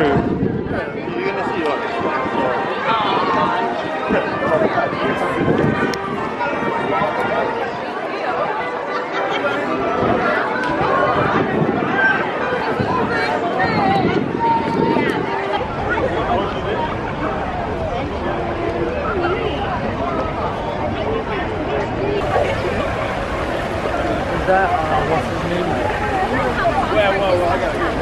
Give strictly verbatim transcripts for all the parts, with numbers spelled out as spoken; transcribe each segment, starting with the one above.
true. You're gonna see what. Is that, uh, what's his name? Well, well, well, I got it.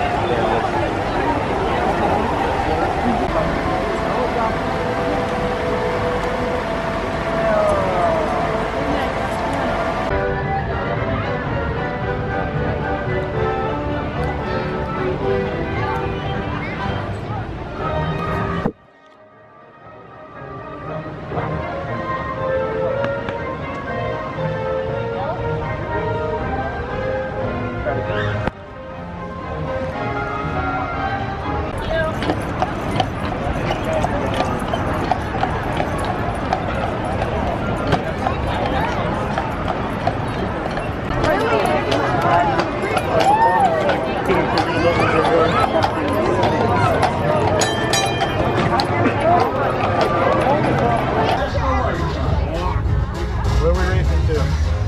Where are we racing to?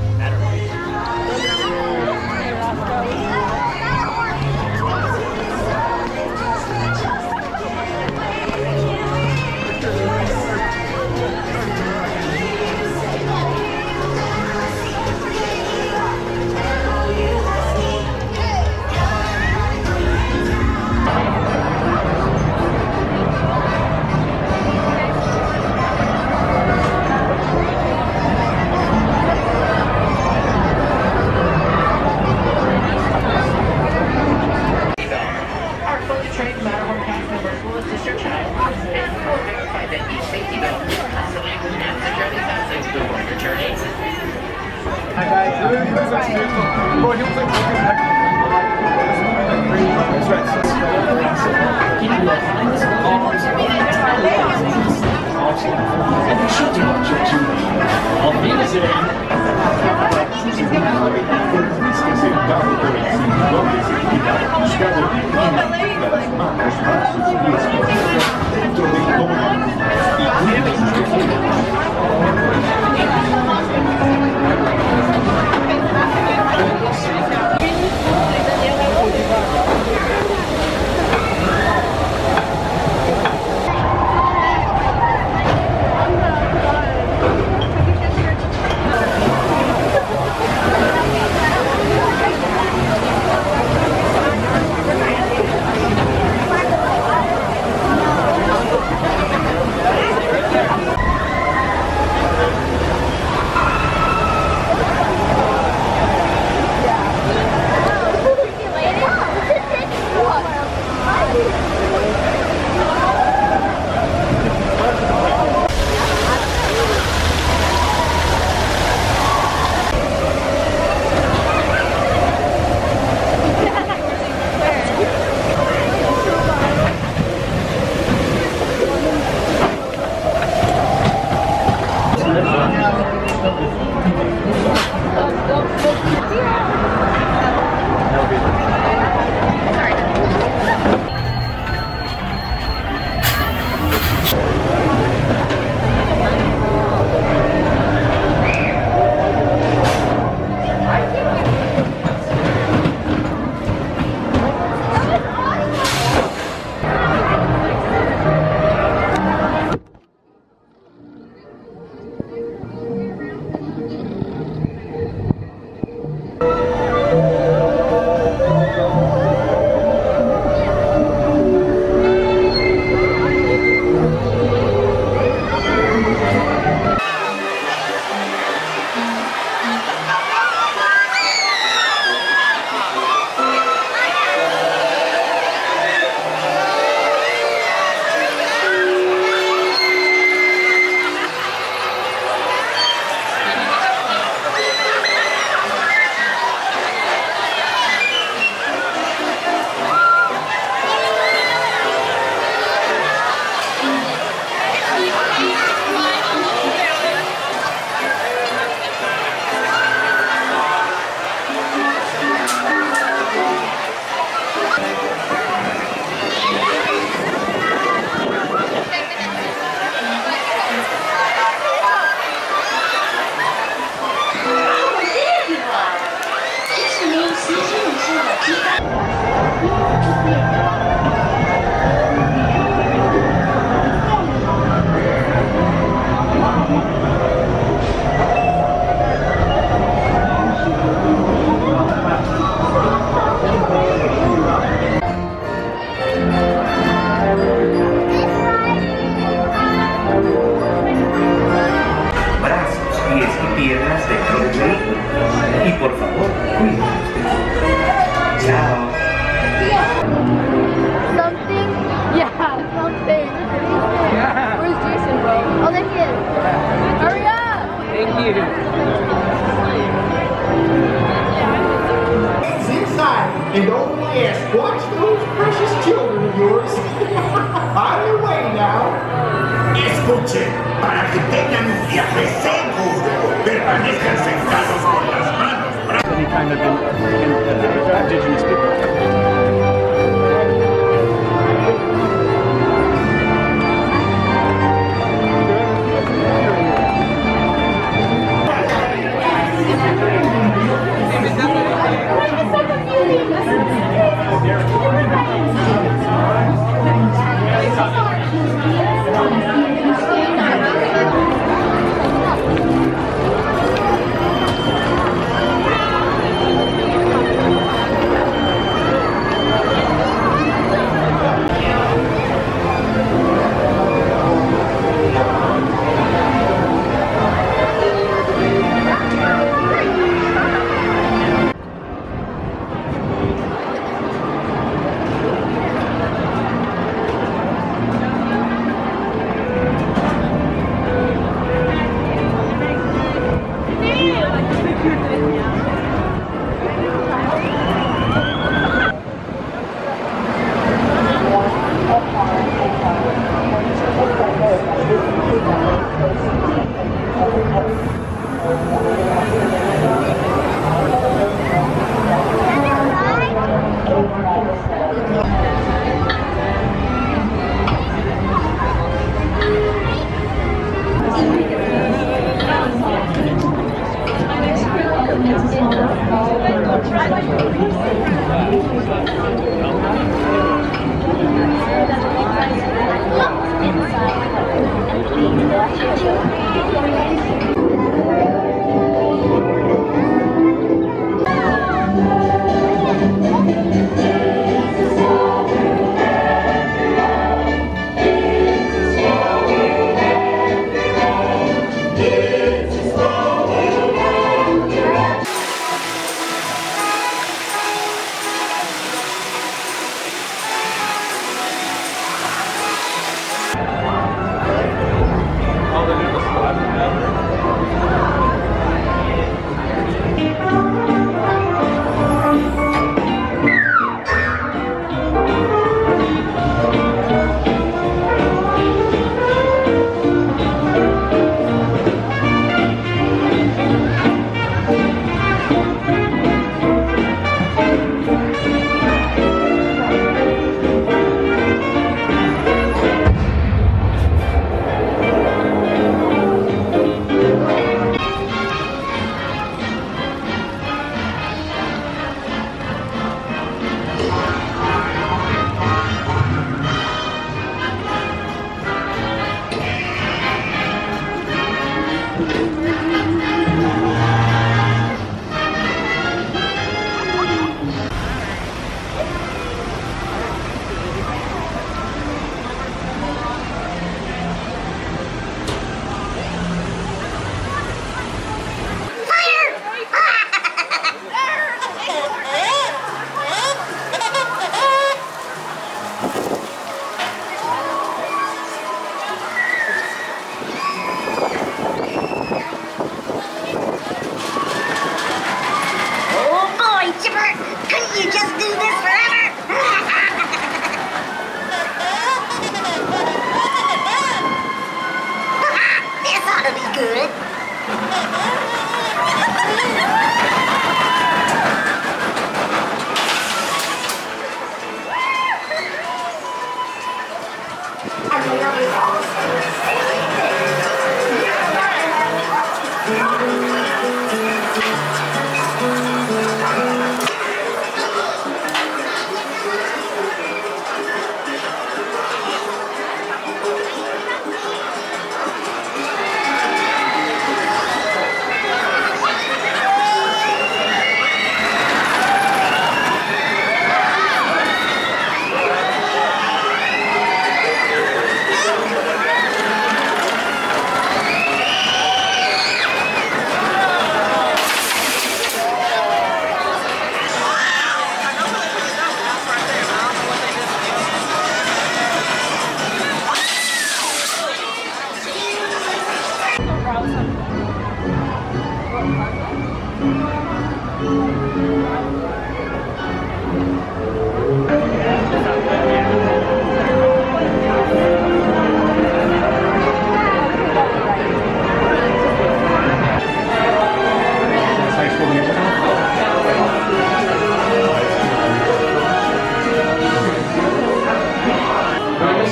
Hi guys, he looks like Bro, he looks like That's right. yours. On your way now. Escuchen, para que tengan un viaje seguro, permanezcan sentados con las manos. Any kind of in, in, uh, indigenous people.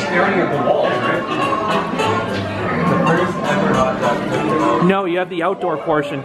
They already have the walls, right? The first ever hot dog cookie. No, you have the outdoor portion.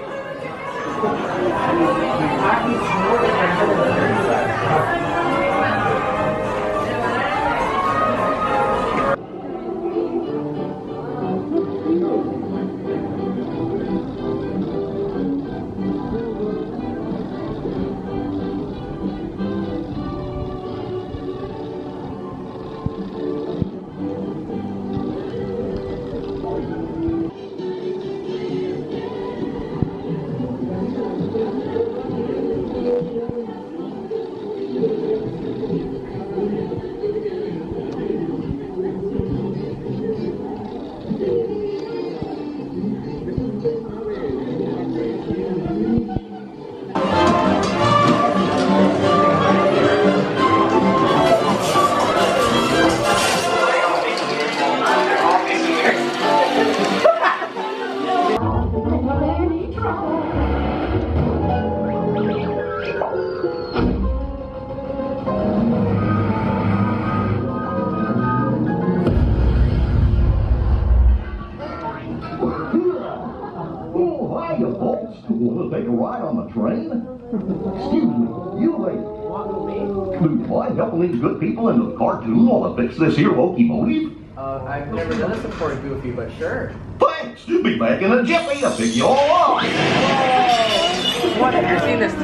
Want to take a ride on the train? Excuse me, you lady. Do you mind helping these good people into the cartoon while I fix this here locomotive? Uh, I've never done this before, Goofy, but sure. Thanks! You'll be back in a jiffy to pick you all up! What? Have you seen this?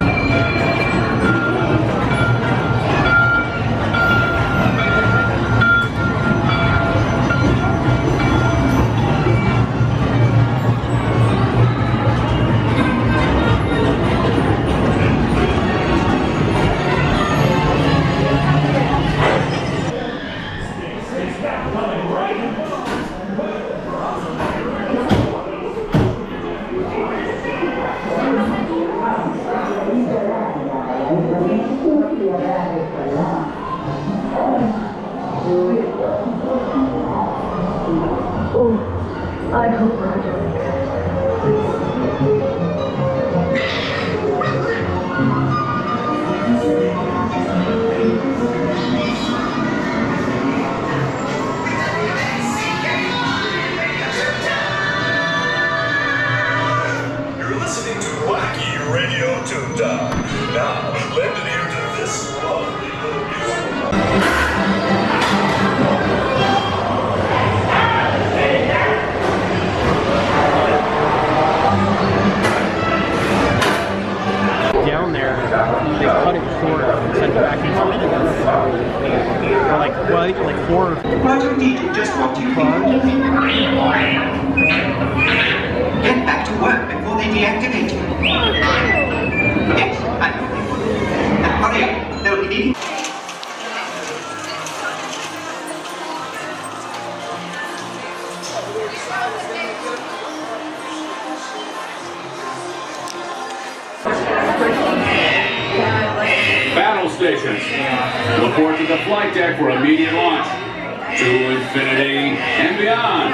Oh, I hope Roger. You're listening to Wacky Radio Toon Town. Now, lend an ear to this lovely little music. Down there, they cut it short and sent it back into minutes. Or like, well, like four. Roger needed just what you need. Get back to work before they deactivate you. Yes, I know. Now hurry up. They'll be needing. Battle stations. Report to the flight deck for immediate launch. To infinity and beyond.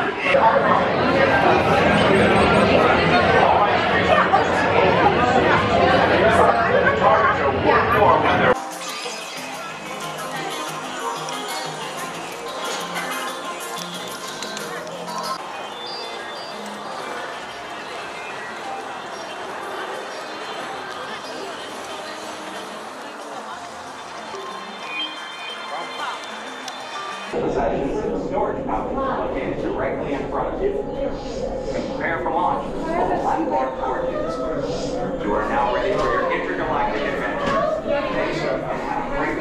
Storage pouch located directly in front of you. Prepare for launch. Platform coordinates. You are now ready for your intergalactic adventure. Thanks, and have a great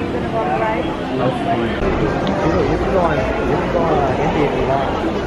gonna go on a ride? That's fine. You know, you can go on, you can go on Indy if you want.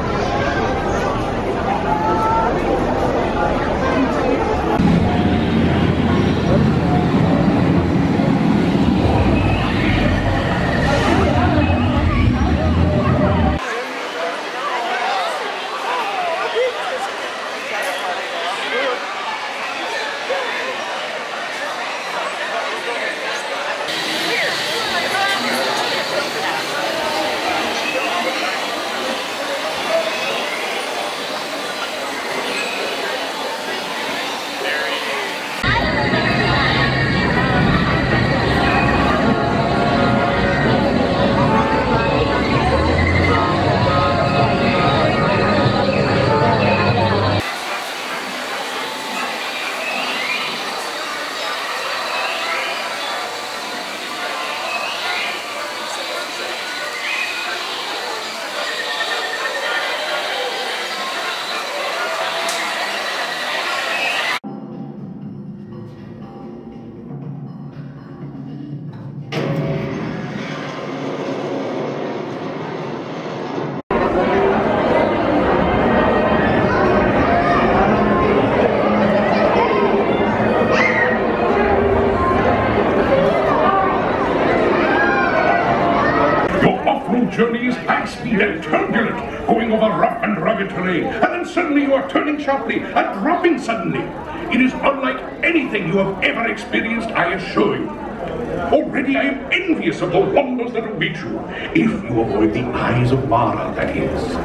Journey is high speed and turbulent, going over rough and rugged terrain, and then suddenly you are turning sharply and dropping suddenly. It is unlike anything you have ever experienced, I assure you. Already I am envious of the wonders that await you, if you avoid the eyes of Mara, that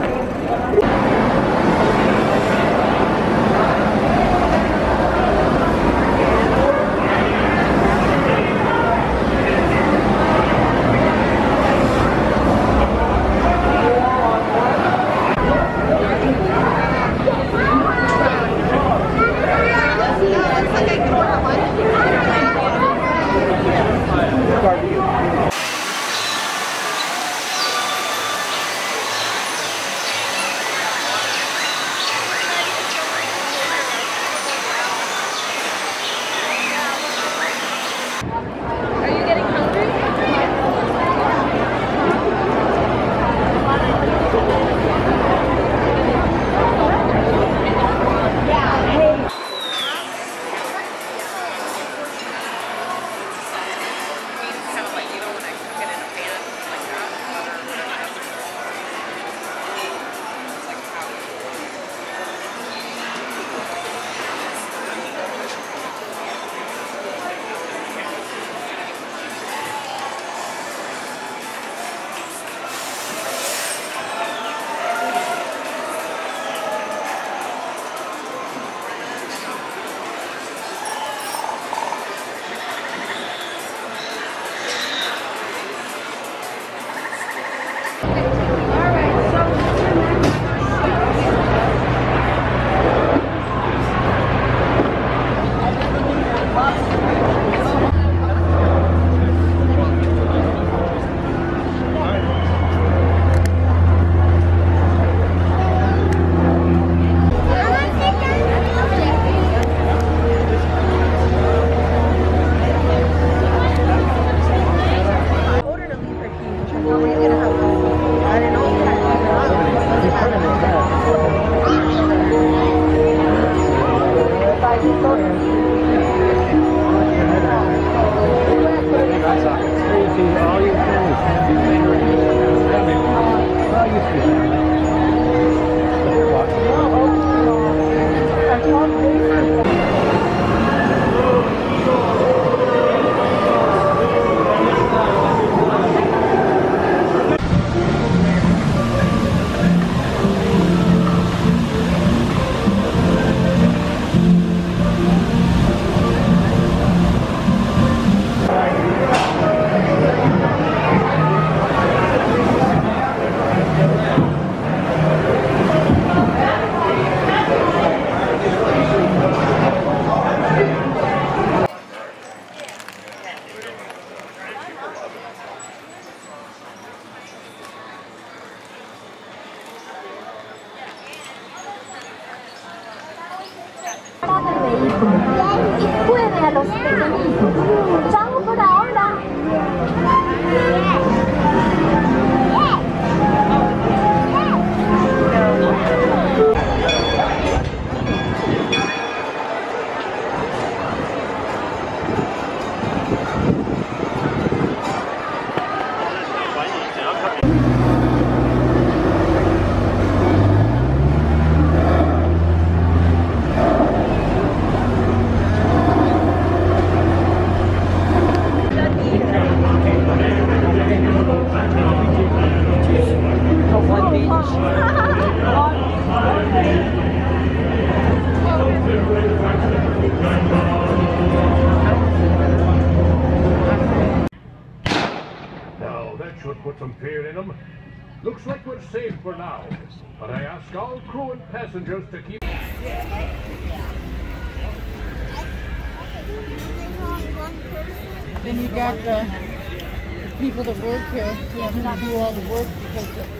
is. Y puede a los pequeñitos. Chao por ahora. should put some fear in them. Looks like we're safe for now, but I ask all crew and passengers to keep... Then you got the people that work here who have to do all the work because of...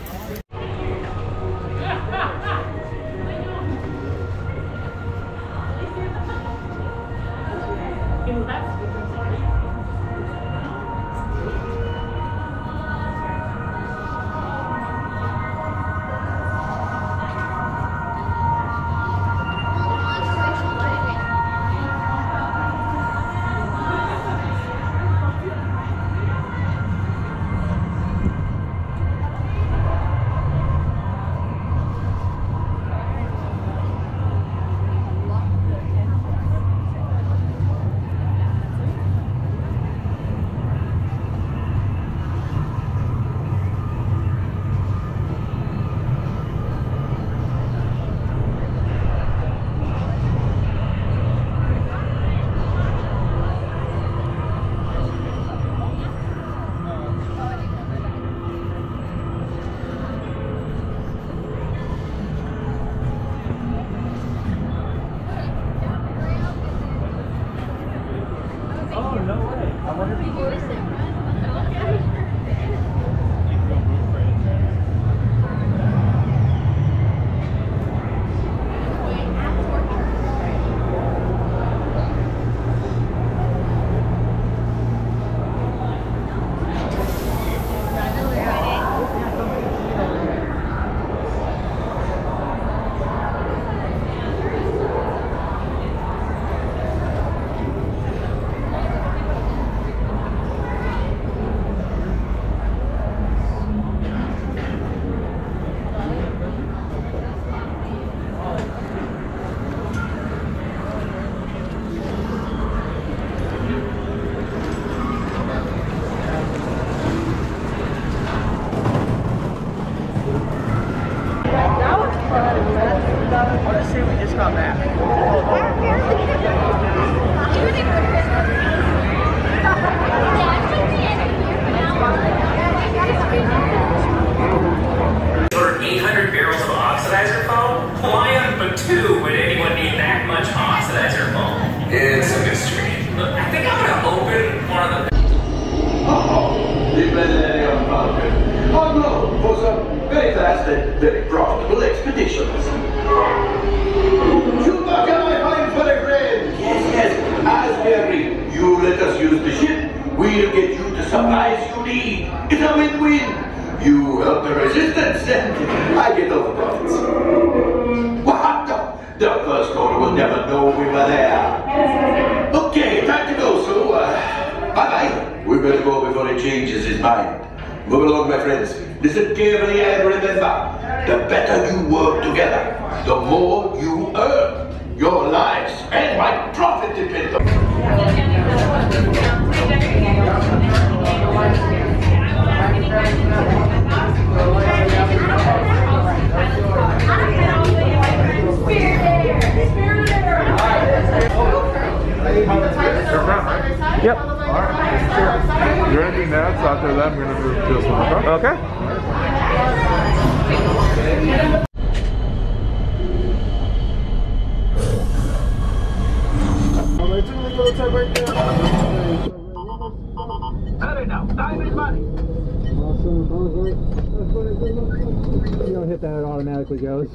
eight hundred barrels of oxidizer foam? Why on Batu would anyone need that much oxidizer foam? It's a mystery. Look, I think I'm gonna open one of the... Oh, the Millennium Falcon. On loan for some very fast and very profitable expeditions. Chewbacca, my fine furry friend! Yes, yes, Asbury, you let us use the ship. We'll get you the supplies you need. It's a win-win. You help the resistance, and I get all the profits. What? The, the first order will never know we were there. Okay, time to go, so, uh, bye-bye. We better go before he changes his mind. Move along, my friends. Listen carefully and remember, the better you work together, the more you earn. Your lives and my profit depend on Yep. Alright. Is there anything else after that? I'm going to do this one. Okay. Hurry now, time is money. You don't hit that, it automatically goes.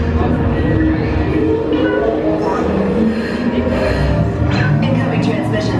Incoming transmission.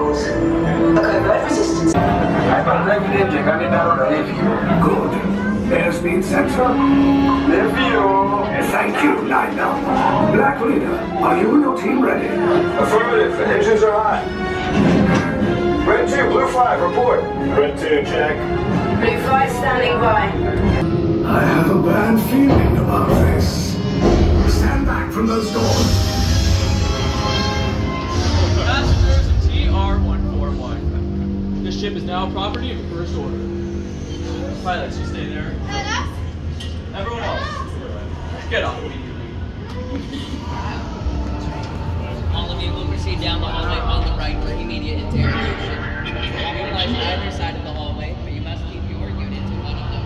cause a covert resistance. I'm a Ninja coming out on a nephew. Good. Airspeed sensor? Nephew! Thank you, Nina. Black Leader, are you and your team ready? Affirmative. The engines are hot. Red two, Blue five, report. Red two, check. Blue five standing by. I have a bad feeling about this. Stand back from those doors. Passengers of T R one forty-one. This ship is now property of the First Order. Pilots, you stay there. Everyone else, get off immediately. All of you will proceed down the hallway on the right for immediate interrogation. Utilize either side of the hallway, but you must keep your unit to one of them.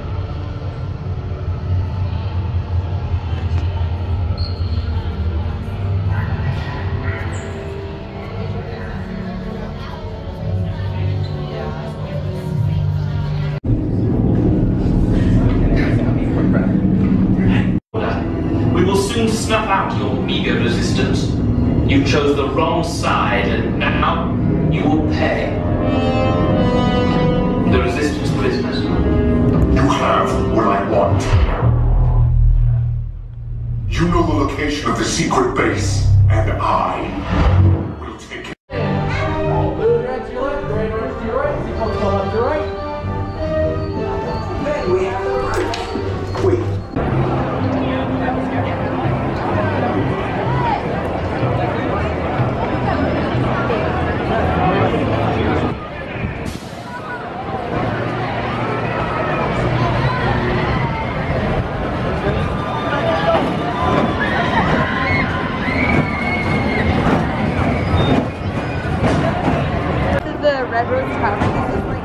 We will soon snuff out your meager resistance. You chose the wrong side, and now you will pay. The resistance prisoners. You have what I want. You know the location of the secret base, and I will take it. Blue red to your left, green orange to your right, sequence to left to right. Then we have the recruit. Wait. The Red Rose Tavern is like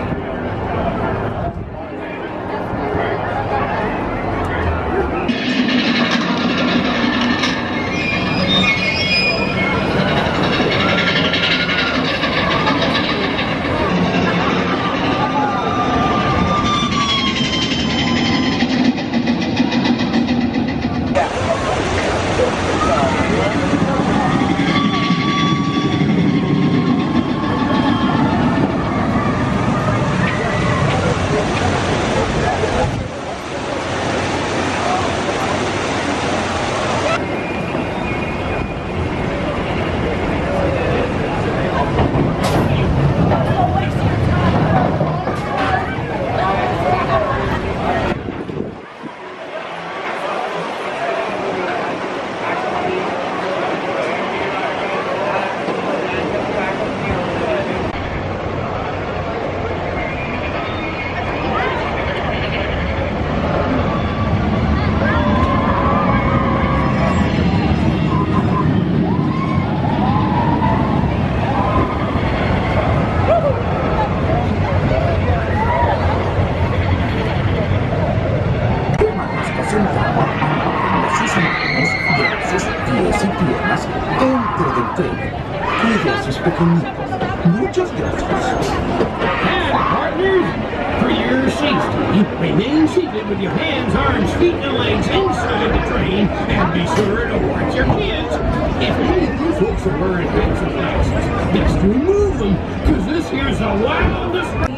Muchas gracias. And partners, for your safety, remain seated with your hands, arms, feet, and legs inside the train, and be sure to watch your kids. If any of you folks are wearing pencil glasses, best remove them, because this here's the wildest...